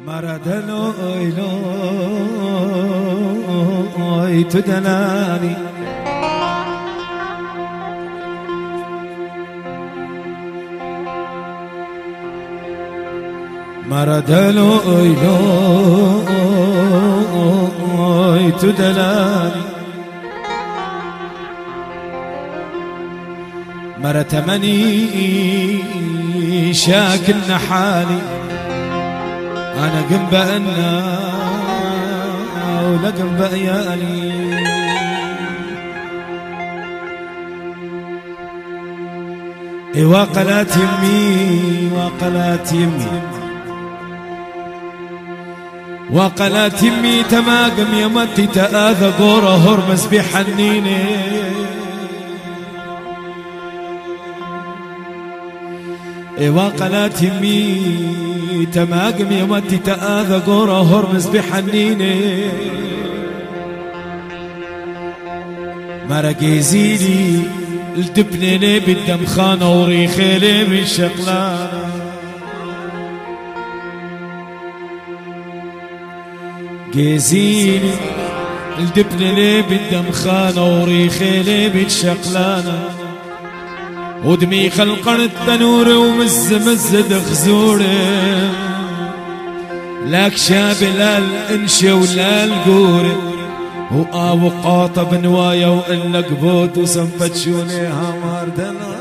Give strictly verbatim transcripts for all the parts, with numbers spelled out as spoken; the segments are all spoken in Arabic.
مردلوي لوي تدلاني مردلوي لوي تدلاني مرتمني شاكل حالي أنا قم بأنا ولا قم بأيالي وقلات يمي وقلات يمي وقلات يمي تماقم يمتي تآذى قورة هرمز بحنيني وقلات يمي تماقم يمتي تآذى قورة هرمز بحنيني مرقي زيلي التبنيني بالدم خانة وريخيلي من شقلانة جيزيني الدبنيني بالدم خانة وريخيلي من شقلانة ودمي خلقرت تنوري ومز مز دخزوري لك شاب لا الانشي ولا القوري وآو قاطب نوايا وإلا قبوت وسنفتشوني هامار دلا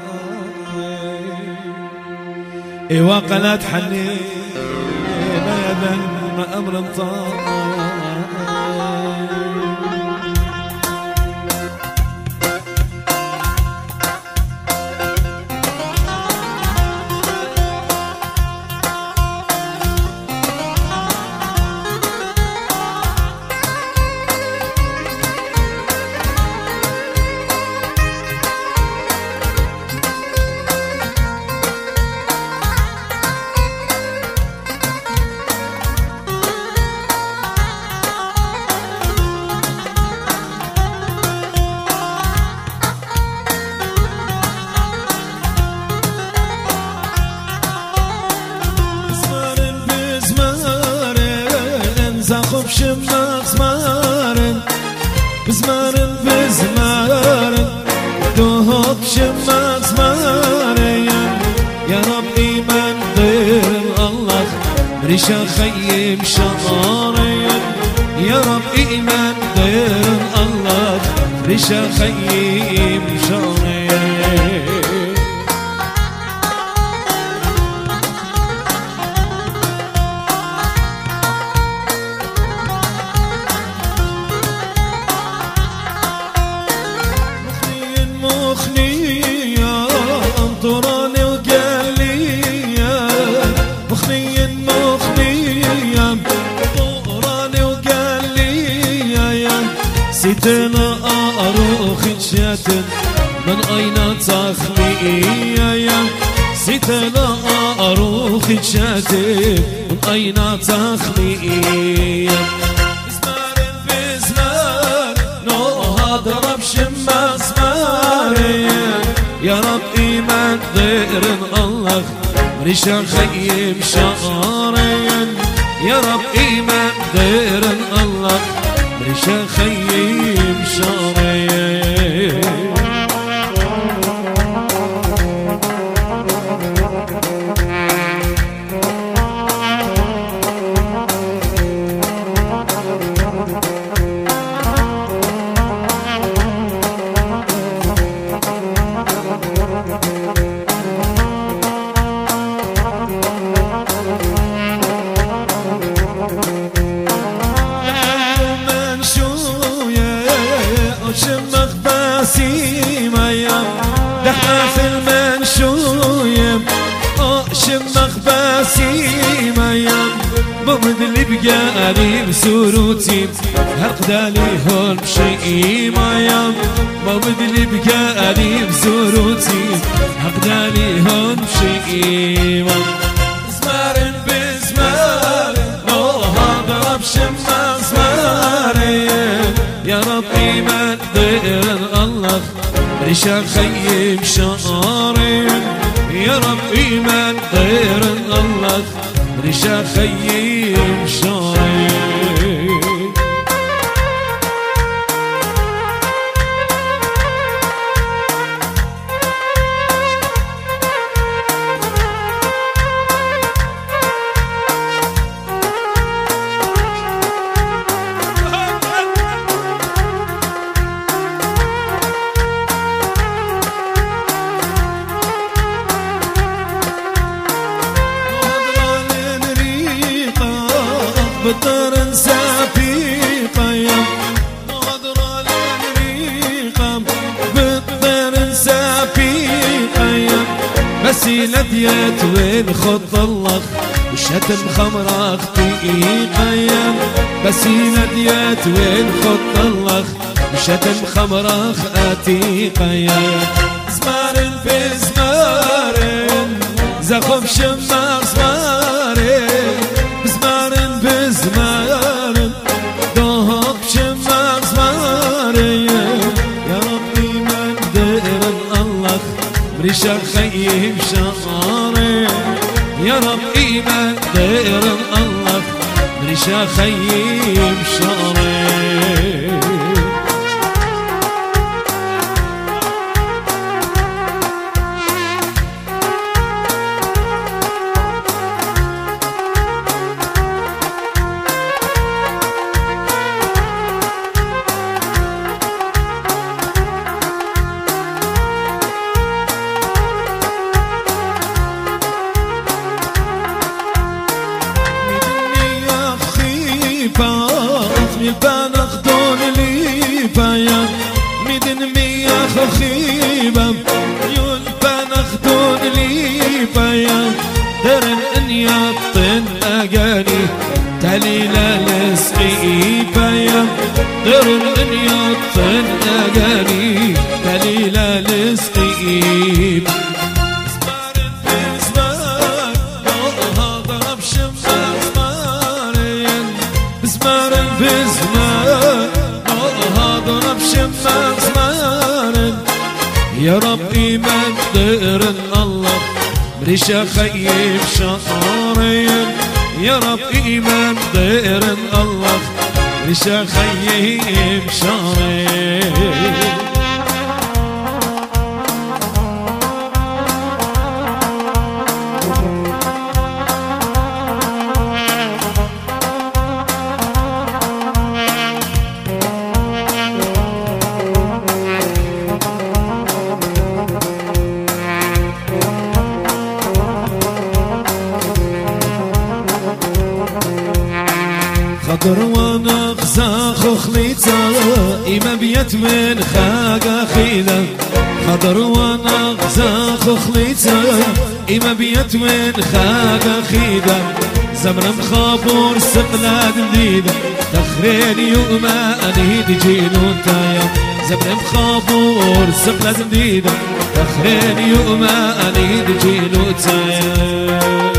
إيوا قلات حنين يا ذن أمر طار زاخب شماغ زمارن بزمارن بزمارن دوهوك شماغ زمارن يا رب إيمان غير الله ريشا خيم شمارن يا رب إيمان غير الله ريشا خيم شمارن انطراني وقال لي مخني مخني انطراني وقال لي سيتنا اروخ شاتن من اين تخلي سيتنا اروخ شاتن من اين تخلي بزمان بزمان نو هذا رب شما زماري يا رب إيمان غير الله ريشا خيم شعرين يا رب إيمان غير الله ريشا خيم شعرين شمخ باسيم ايام دحنا في المنشويم اه شمخ باسيم ايام بمدلي بقالي بسروتي هرقدالي هون بشيء ايام بمدلي بقالي بسروتي هرقدالي هون بشيء زمارن بزمارن اه هذا بشمخ زمارن يا رب إيمان غير الله ريشا خيم شعرين يا رب إيمان غير الله ريشة خيم شاري بالدار نسافيقة يا نظرة للريقة بالدار نسافيقة يا مسيلة ديات وين خط الله وشتم خمرة اختيقة يا مسيلة ديات وين خط الله وشتم خمرة اختيقة يا زمارن في زمارن زخم شمار زمارن زمارن بزمارن ضهب شمار زمارن يا ربي من دير الله بريشة خيم شمارن يا ربي من دير الله بريشة خيم شمارن البان اخدون لي بايا ميدن ميا خخيبة يلبان اخدون لي بايا درن ان يطن اغاني تليلا لسقي بايا درن ان يطن اغاني تليلا لسقي زمارن في زمان نوها ضرب شمار زمارن زمارن بزمان نوها ضرب شمار زمارن يا ربي من دير الله بريشة خيم شطارين يا ربي من دير الله بريشة خيم شطارين خضر وانا خزاخ خليتا إما بيت من خاقا خيدا خضر وانا خزاخ خليتا إما بيت من خاقا خيدا زمن مخابور سقلاد مديدة تخرين يوما أنيد جينو تايا زمن مخابور سقلاد مديدة تخرين يوما أنيد جينو تايا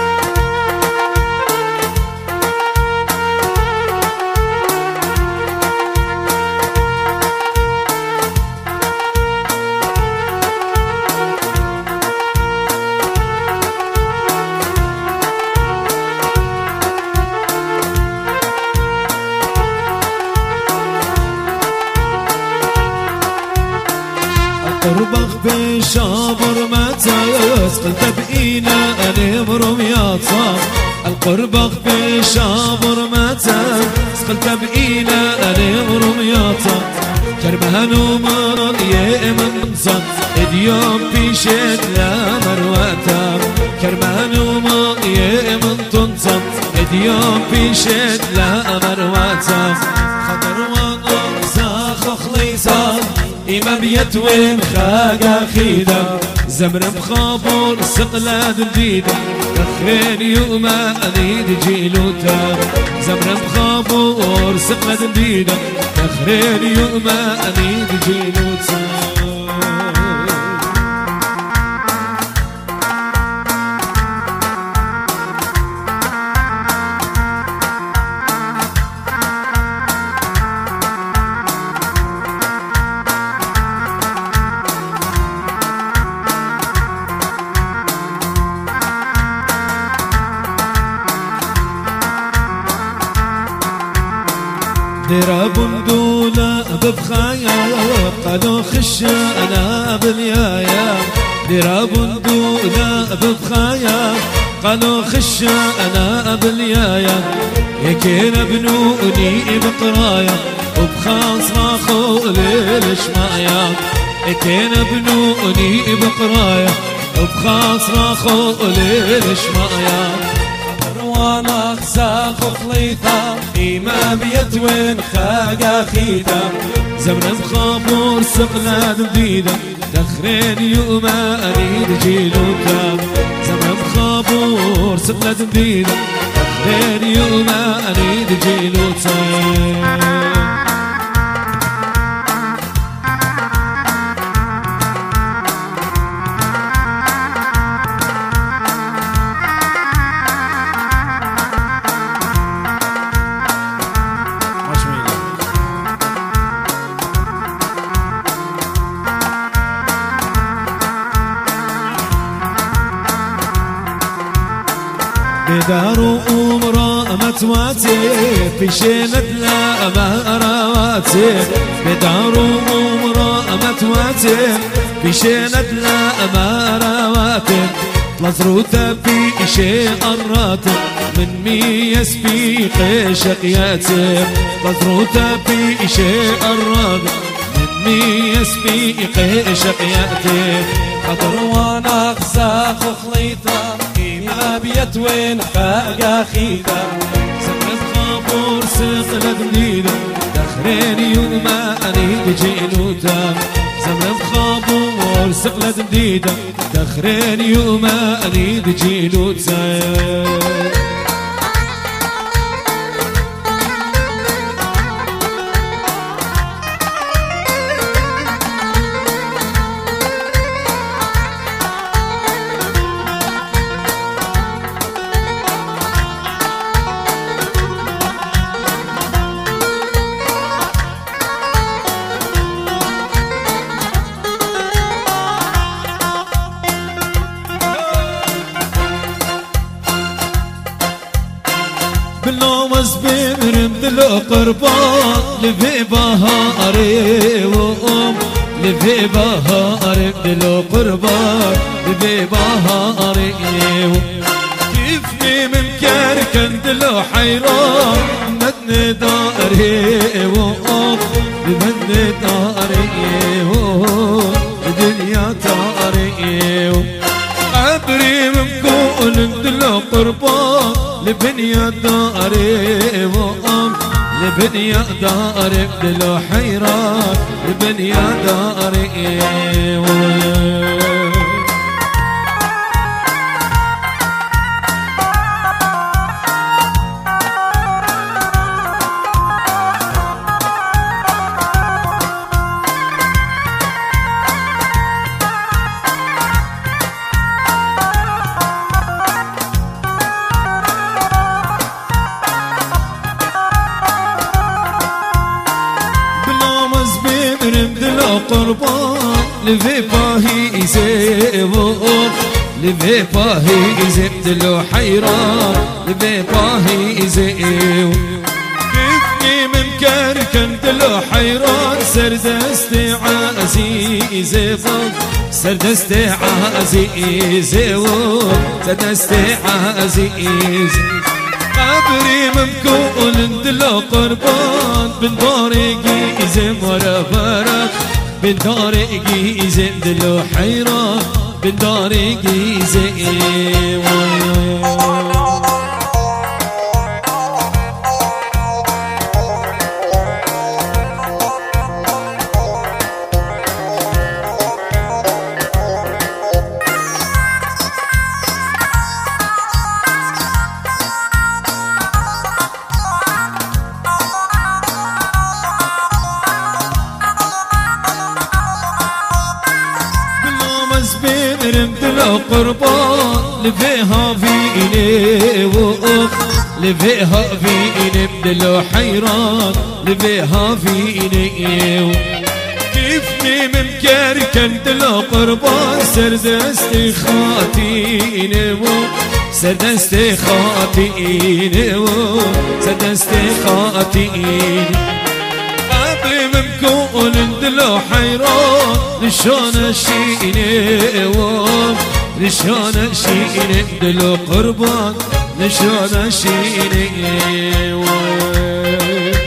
قربخ بشابر متاس قلت بإينا أنمر مياطا القربخ بشابر متاس قلت بإينا أنمر مياطا كرمهن ومرض يأمن صد اليوم في شد لا مرواتا كرمهن ومرض يأمن تنصد اليوم في شد لا مرواتا خطر وقر ساخ خليصا إما بيت وين خاقا خيدا زمن مخابور سقلاد مديدة تخرين يوما أنيد جيلوتا زمن مخابور سقلاد مديدة تخرين يوما أنيد جيلوتا لراب دولا ببخايا قالوا خش انا باليايا لراب دولا ببخايا قالوا خش انا باليايا يكين بنوني بقرايا وبخاص راخو للشمايا يكين بنوني بقرايا وبخاص راخو للشمايا وانا خساخ خليطة إما بيت وين خاقا خيطة زمن بخابور سقلاد بديدة دخرين يوما أنيد جيلوكا زمن بخابور سقلاد بديدة دخرين يوما أنيد جيلوكا بدارو أمرا متواتي في شينت لا مهرواتي بدارو أمرا متواتي في شينت لا مهرواتي لزروتا في شيء الراتب من ميس في شقياتي لزروتا في شيء الراتب من ميس في شقياتي قدر وانا خساخ خليطة إما بيت وين خاقا خيطة زمن خابور سقلة جديدة دخرين يوما أنيد جيلوتا زمن خابور سقلة جديدة دخرين يوما أنيد جيلوتا باللومز بمرم دلو قربان لفي بهاري وأم لفي بهاري دلو قربان لفي بهاري كيفني من كركن دلو حيران مدن داري وأم بمدن داري وأم دنيا داري عبري من كون دلو قربان لبنيا داري وأم لبنيا داري دلو حيران لبنيا داري قربان لفي باهي زيوق لفي باهي زيب دلو حيران لفي باهي زيوق كيفني من كركن دلو حيران سردستي عزيزي فوق سردستي عزيزي ووق سردستي عزيزي قبري ممكون دلو قربان بن دارقي زم ورا فرق بن دارقي زم دلو حيران بن دارقي زم قربان لفيها فيني وأخ لفيها فيني بدلو حيران لفيها فيني كيفني من كركن دلو قربان سردستي خاتيني سردستي خاتيني سردستي خاتيني ولندلو حيران لشون الشيني وام لشون الشيني دلو قربان لشون الشيني وام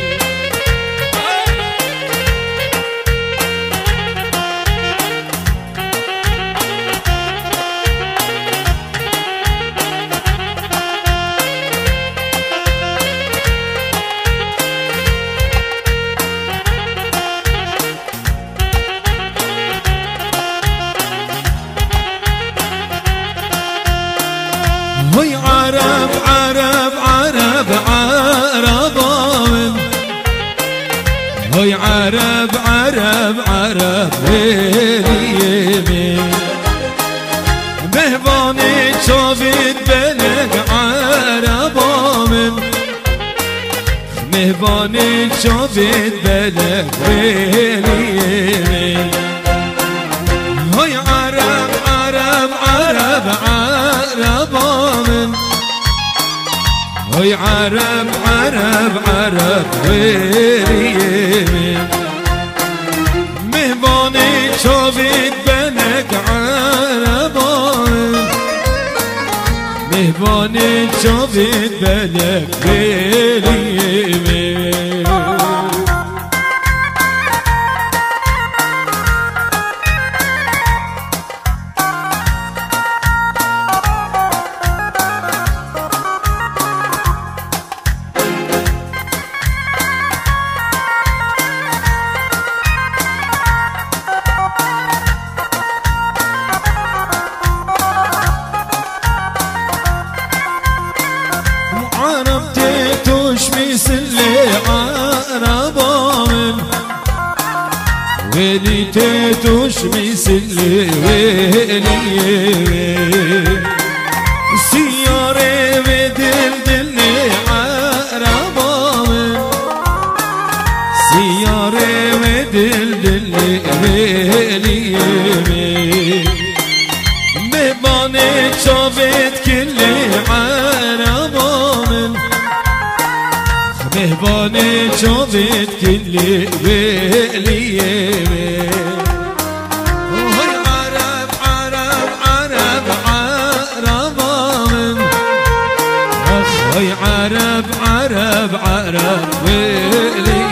هوي عرب عرب عرب عرب هوي عرب عرب عرب ويلي مهباني شافت بلد عرب مهباني شافت بلد ويلي هوي عرب عرب عرب عرب هوي عرب عرب عرب ويلي مهباني شافت بلد عرب مهباني شافت بلد ويلي ويلي تيتوش مثلي ويلي سيارة بدلدلني عربا سيارة بدلدلني ويلي مهباني شافت كل عربا مهباني شافت كل ويلي وهي عرب عرب عرب عرب اخ هي عرب عرب عرب ويلي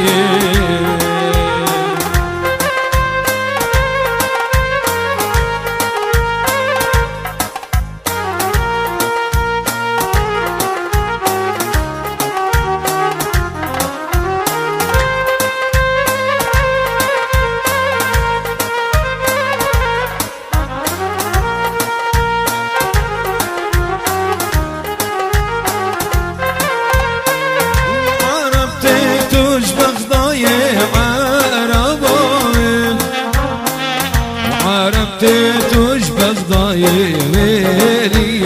عربتي بغضاي ويلي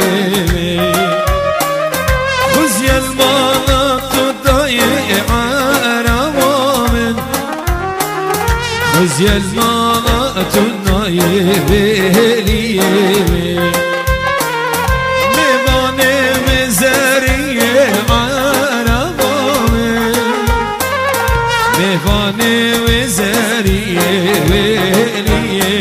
خزي المناط الضايع عرب خزي المناط الضايع ويلي مباني مزاري عرب مباني مزاري ويلي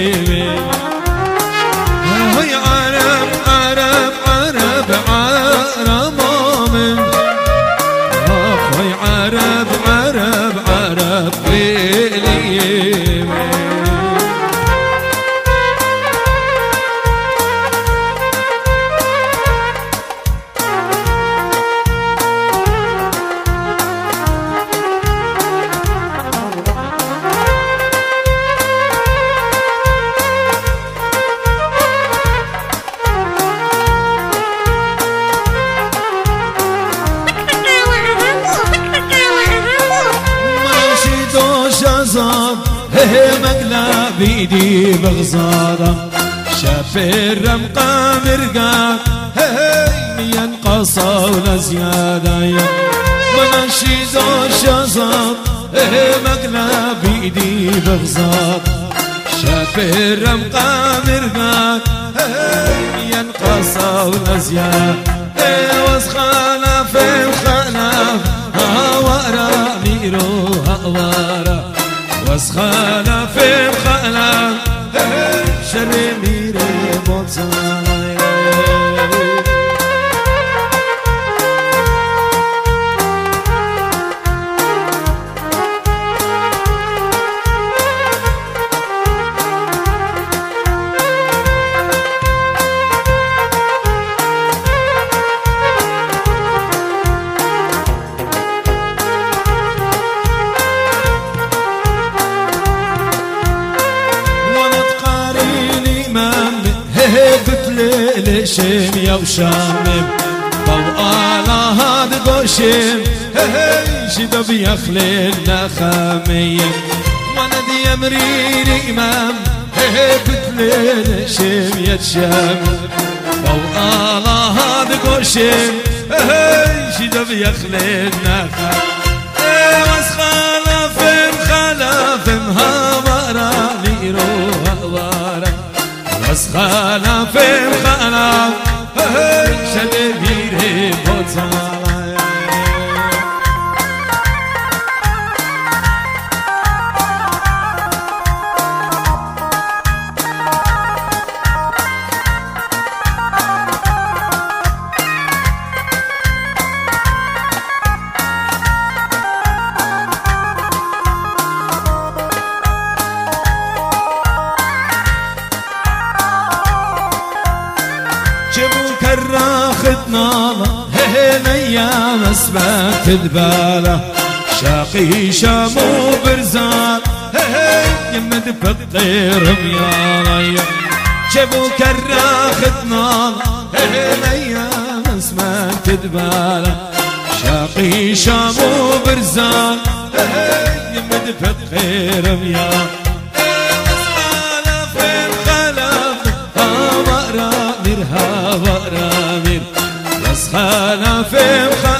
عرب عرب عرب ويلي مقلا بيدي بغزارة شاف الرمقة مرقا ينقصوا لزيادة مناشيد الشزاب مقلا بيدي بغزارة شاف الرمقة مرقا ينقصوا لزيادة واسخانا في الخلاف هاورا ميرو هاورا واسخانا وشامم بوقالا هاد قوشم شدو بيخللنا خاميم وانا دي امريني امام بتلين شم يتشام بوقالا هاد قوشم شدو بيخللنا خاميم واسخالفم خالفم هاورا ليرو هاورا واسخالفم خالفم شده بیره بطاله راختنا هي مسبات البالة شاقي شامو برزان يمد بطير ميالا جابو كراختنا هي مسبات البالة شاقي شامو برزان يمد بطير ميالا هاورا مير واسخانا فيم